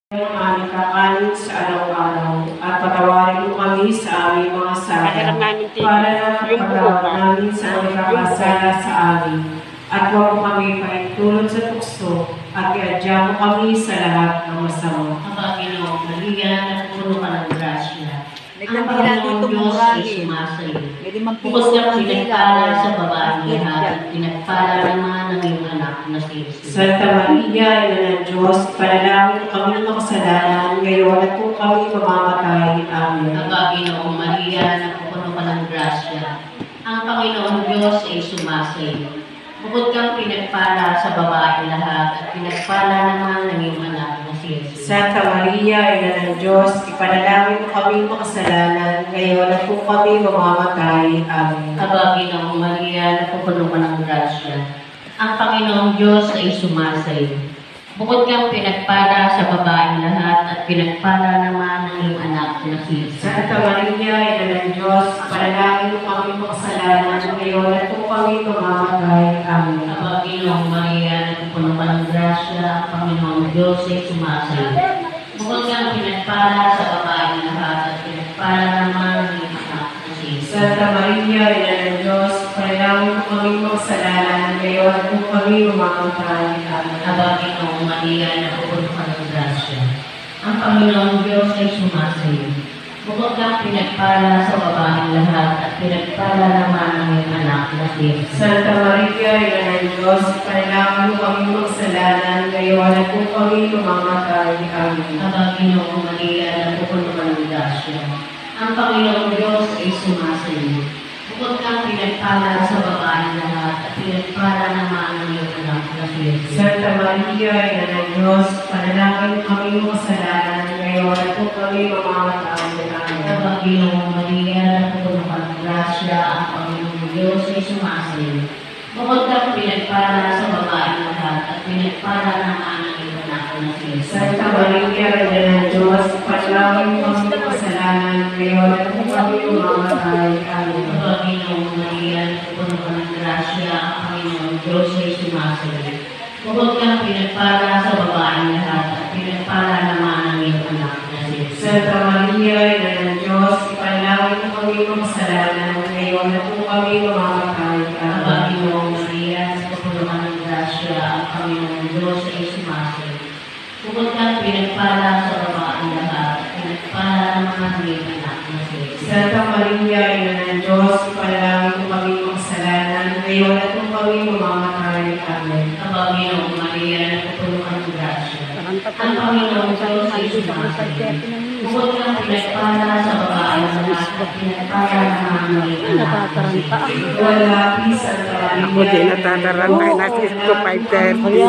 Ang aming kakanin sa araw-araw at patawarin mo kami sa aming mga sala para na mapatawad namin sa nagkakasala sa amin. At huwag mo kami paintulot sa tukso at iadya mo kami sa lahat ng masama. Ang Panginoon, Maria, napupuno ka ng grasya. Ang Nagkandila Panginoon dito Diyos murahin. ay sumasayo. May limang Bukod piso kang ng pinagpala dila. sa babaeng lahat at pinagpala naman ng iyong anak na si Jesus. Santa Maria, Ina ng Diyos, panalangin mo kami ng makasalanan, ngayon at kung kami mamamatay. Amen. Ang Panginoon, Maria, napupuno ka ng grasya. Ang Panginoon Diyos ay sumasayo. Bukod kang pinagpala sa babaeng lahat at pinagpala naman ng iyong anak na si Jesus. Santa Maria, Ina ng Diyos, ipanalangin mo kami makasalanan, ngayon at kung kami mamamatay. Amen. Ang Panginoong Maria, napupuno ka ng grasya. Ang Panginoong Diyos ay sumasayo. Bukod kang pinagpala sa babaeng lahat at pinagpala naman ng iyong anak na si Jesus. Santa Maria, Ina ng Diyos, panalangin mo kami makasalanan, ngayon at kung kami mamamatay. Amen. Ang Panginoong Maria, napupuno ka ng grasya. Ang Panginoong Diyos ay sumasayo. Bukod kang pinagpala sa babaeng lahat at pinagpala naman ng iyong anak na si Jesus. Santa Maria, Ina ng Diyos, panalangin mo kami makasalanan, ngayon at kung kami mamamatay. Amen. Ang Panginoong Maria, napupuno ka ng grasya. Ang Panginoong Diyos ay sumasayo. Bukod kang pinagpala sa babaeng lahat at pinagpala naman ng iyong anak na si Jesus. Santa Maria, Ina ng Diyos, panalangin mo kami makasalanan, ngayon at kung kami mamamatay. Amen. Ang Panginoong Maria, napupuno ka ng grasya. Ang Panginoong Diyos ay sumasayo. Bukod kang pinagpala sa babaeng lahat at pinagpala naman ng iyong anak na si Jesus. Santa Maria, Ina ng Diyos, panalangin mo kami makasalanan, ngayon at kung kami mamamatay. Ang Amen. Panginoong Maria, napupuno ka ng grasya. Ang Panginoong Diyos ay sumasayo. Bukod kang pinagpala sa babaeng lahat at pinagpala naman ng iyong anak na si Jesus. Santa Maria, Ina ng Diyos, panalangin mo kami makasalanan, ngayon at kung kami mamamatay. Amen. Ang Panginoong Maria, napupuno ka ng grasya. Ang Panginoong Diyos ay sumasayo. Bukod kang pinagpala sa babaeng lahat at pinagpala naman ng iyong anak na si Jesus. Santa Maria, Ina ng Diyos, ipanalangin mo kami makasalanan, ngayon at kung kami mamamatay. Ang Amen. Panginoong Maria, napupuno ka ng grasya. Ang Panginoong Diyos ay sumasayo. Bukod kang pinagpala sa babaeng lahat at pinagpala naman ng iyong anak na si Jesus. Santa Maria, Ina ng Diyos, ipanalangin mo kami makasalanan, ngayon at kung kami mamamatay. Amen. Ang Panginoong Maria, napupuno ka ng grasya. Ang Panginoong Diyos ay sumasayo. Bukod kang pinagpala sa babaeng lahat at pinagpala naman ng iyong anak na si Jesus. Wala, Santa Maria. Ako din natatarantay na sis ko 5:30.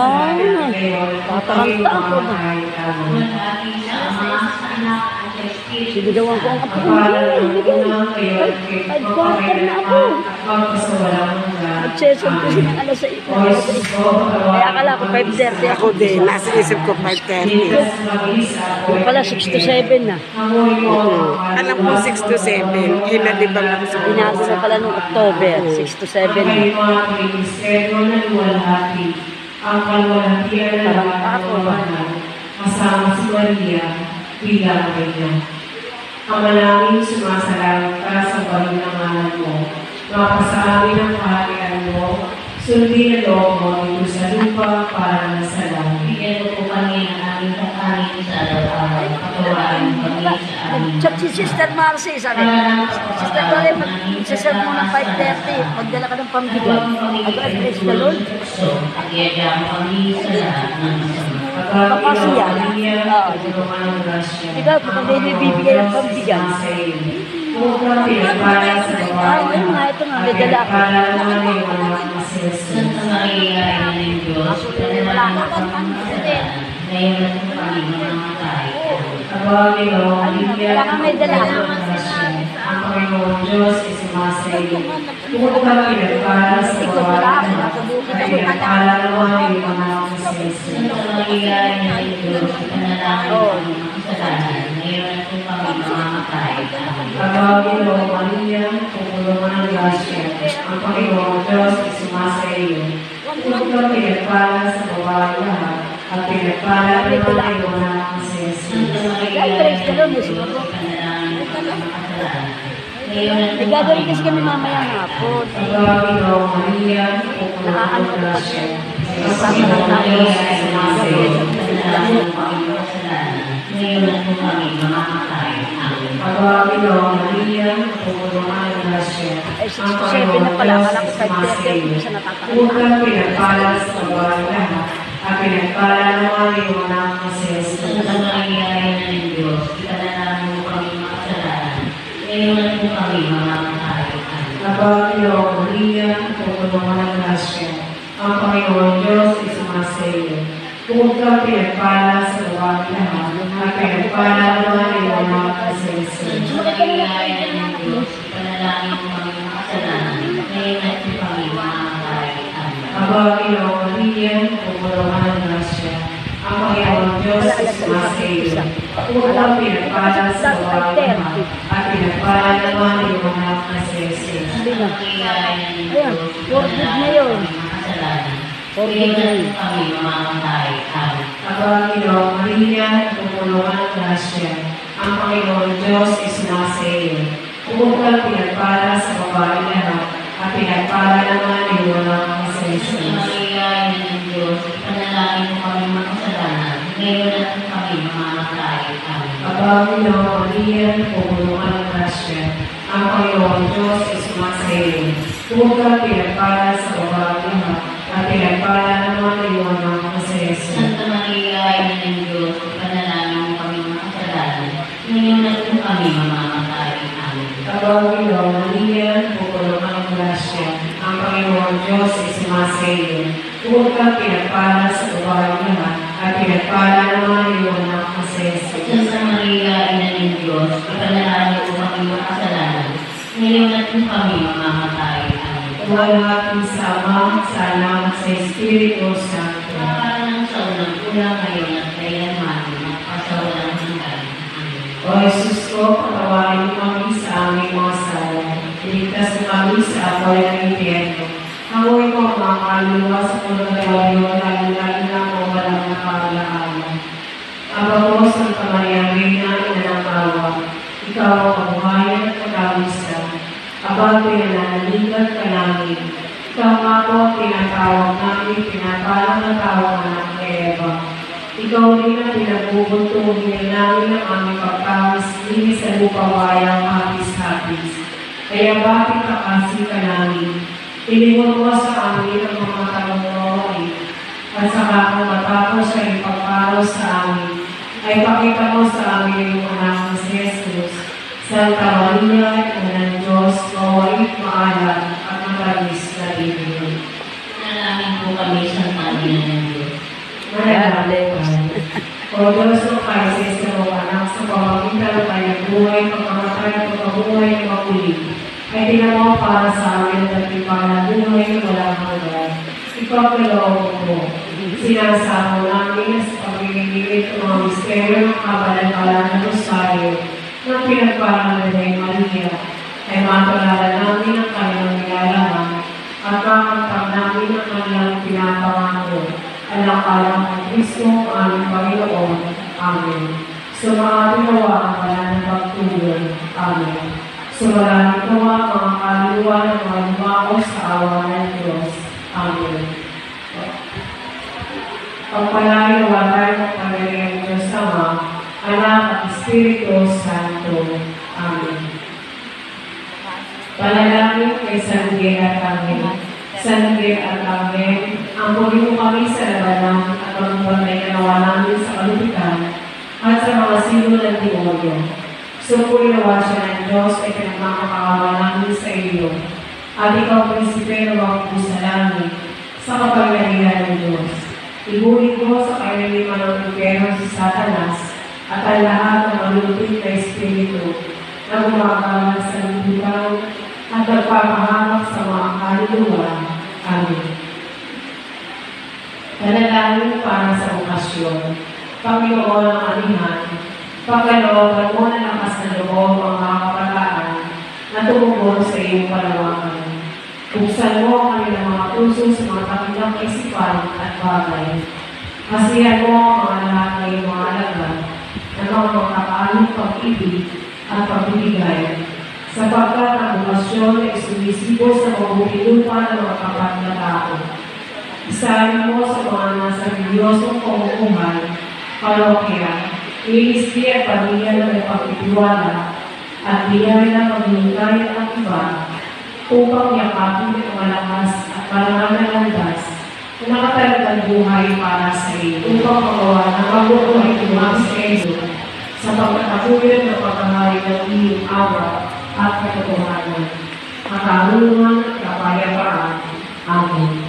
Tataranta ako ba? Maghati sa Ama, sa Anak, at sa Espiritu Sibigawan ko ang Santo. kapatid. Nag-session ko siya ng alas 6. Kaya akala ko 5:30 ako. Ako din, nasa isip ko 5:30. Yung pala 6 to 7 na. Alam ko 6 to 7. Inalibang lang sa Binago na pala nung October, 6 to 7 na. Ang kalwalhatian ng Parang ako ba? kasama si Maria bilang niya. Ang malaming sumasalangit ka sa baling ng ngalan mo. Mapasa amin ang kaharian mo. Sundin ang loob mo dito sa lupa para sa langit. Bigyan mo po kami ng aming kakanin sa araw-araw. Patawarin mo kami sa aming Chat si Sister Marcy, sabi. Sister Marcy, mag-session mo ng 5:30. Magdala ka ng pambigan. Praise the Lord. Pag-iadya mo kami sa lahat ng masama. Kapasya. Oo. Diba, kung may bibigay ng pambigan. Ayun nga, ito nga, may dala ako. Santa Maria, Ina ng Diyos, panalangin mo kami sa kasalanan, ngayon at kung kami mamamatay. Wala kang may dala ako. Ang Panginoon Diyos ay sumasayo. Bukod kami nagpala sa Ikot mo lang ako. babae Nasa bukid ako. pinagpala naman yung mga sa Jesus. Santa Maria, Ina ng Diyos, panalangin mo kami sa kasalanan, ngayon at kung kami mamamatay. Amen. Pagawin mo, Maria, pupuno mo ng grasya. Ang Panginoon Diyos ay sumasayo. Bukod kami nagpala sa babae lahat at pinagpala naman yung mga sa kasalanan. Ngayon at kung Gagawin kasi kami mamaya hapon. Pagkakinaw Maria, pupunuan ng grasya, ang Panginoon Diyos ay sumasayo. Panalangin mo kami kasalanan. Ngayon at kung kami mamamatay. Amen. Pagkakinaw Maria, pupunuan ng grasya, Ay, ang 67 na Panginoon pala. Diyos Kala ay ko 5:30 sumasayo. ako sa natatanda. Huwag pinagpala sa babae lahat, at pinagpala naman yung anak na si Jesus. Santa Maria, Ina ng Diyos, ipanalangin mo kami makasalanan. Ngayon at kung kami mamamatay. Amen. Pagkakinaw Maria, pupunuan ng grasya, ang Panginoon Diyos ay sumasayo. Huwag kang pinagpala sa babae lahat, at pinagpala naman yung anak na si Jesus. Santa Maria, Ina ng Diyos, ipanalangin mo kami makasalanan. Ngayon at kung kami mamamatay. Amen. Pagkakinaw Maria, pupunuan ng grasya, ang Panginoon Diyos ay sumasayo. Huwag kang pinagpala sa babae lahat, at pinagpala naman yung anak na si Jesus. Santa Maria, Ina ng Ayan, Diyos, forgive na ipanalangin yun. mo kami makasalanan. Forgive Ngayon na at yun. kung kami mamamatay. Amen. Pagkakinaw Maria, pupunuan ng grasya, ang Panginoon Diyos ay sumasayo. Huwag kang pinagpala sa babae lahat, at pinagpala naman yung anak na si Santa Jesus. Maria, Ina ng Diyos, ipanalangin mo kami makasalanan. Ngayon at kung kami mamamatay. Amen. Pagkakinaw Maria, pupunuan ng grasya, ang Panginoon Diyos ay sumasayo. Huwag kang pinagpala sa babae lahat, at pinagpala naman yung anak na si Jesus. Santa Maria, Ina ng Diyos, ipanalangin mo kami makasalanan. Ngayon at kung kami mamamatay. Amen. Pagkakinaw Maria, pupunuan ng grasya, ang Panginoon Diyos ay sumasayo. Huwag kang pinagpala sa babae lahat, at pinagpala naman yung anak na si Jesus. Santa Maria, Ina ng Diyos, ipanalangin mo kami makasalanan. Ngayon at kung kami mamamatay. Amen. Tuwan natin sa Ama, sa Anak, at sa Espiritu Santo. Kapalan sa unang una ngayon at kailanman, magpasawalang hanggan. Amen. O Jesus ko, patawarin mo kami sa aming mga sala. Iligtas mo kami sa apoy ng impyerno. Hanguin mo ang mga kaluluwa sa pagkakalayo, lalo-lalo na kung walang nakakalaala. Aba ko, Santa Maria, Reina, Ina ng Awa, ikaw ang kabuhayan at katawisan. Aba, pinananaligan ka namin. Ikaw nga po ang tinatawag namin, pinapalang na tawag anak ni Eva. Ikaw din ang pinagbubuntuhin namin ang aming pagkawis, linis sa lupawayang hapis-hapis. Kaya bakit kakasi ka namin? Ilimon mo sa amin ang mga tanong-tanong at saka kung matapos ay ipagparo sa amin, ay pakita mo sa amin yung anak ni Jesus. Santa Maria, Ina ng Diyos, mawait, maalam, at matamis na ibig. Panalangin po kami, Santa Ina ng Diyos. Manalangin o Diyos ng Kaises sa mga anak sa pamamagitan ng kanyang buhay, pagkamatay at pagkabuhay ng maguli, ay tinamaw para sa amin at ipang buhay na walang hanggan. Ipagkaloob mo, sinasamo namin sa pagigingit ng mga misteryo ng kabalan-balan ng Rosario ng pinagparang ni Maria, ay matulala namin ang kanyang nilalaman at kakantang namin ang kanyang pinapangako. Alang-alang ng Kristo, aming Panginoon. Amen. Sumaating nawa ang banal na pagtulong. Amen. Sumalamin nawa ang mga kaluluwa ng mga lumako sa awa ng Diyos. Amen. Pagpalain nawa tayo ng Panginoon Diyos Ama, Anak at Espiritu Santo. Amen. Panalangin kay San Miguel Arcangel. San Miguel Arcangel, ampuni mo kami sa labanan at magpapantay na nawa namin sa kalupitan at sa mga sino ng demonyo. Sumpuin nawa siya ng Diyos ay pinagmakakawa namin sa iyo. At ikaw, Prinsipe ng mga pusa langit, sa kapangyarihan ng Diyos. Ibuhin mo sa kailaliman ng impyerno si Satanas at ang lahat ng malulupit na espiritu na gumagawa sa libutan at nagpapahamak sa mga kaluluwa. Amen. Panalangin para sa okasyon. Panginoon ng Anihan, pagkalooban mo na lakas na loob ang mga kabataan na tumugon sa iyong panawagan. Buksan mo ang kanilang mga puso sa mga kakilang kaisipan at bagay. Masihan mo ang mga lahat ng iyong mga alagad na mga magkakaaling pag-ibig at pagbibigay sapagkat ang bukasyon ay sumisibo sa mabuting lupa ng mga kapat na tao. Isahin mo sa mga nasa reliyosong pamumuhay, parokya, ilisdi at pamilya ng ipagtitiwala, at bigyan na paghihintay ang iba upang yakapin ang malakas at marangal na landas na nakatalagang buhay para sa iyo, upang magawa ng mabuhay tumang sa iyo, sa pagkatapuyod ng pagkahari ng iyong awa at katotohanan, katarungan at kapayapaan. Amen.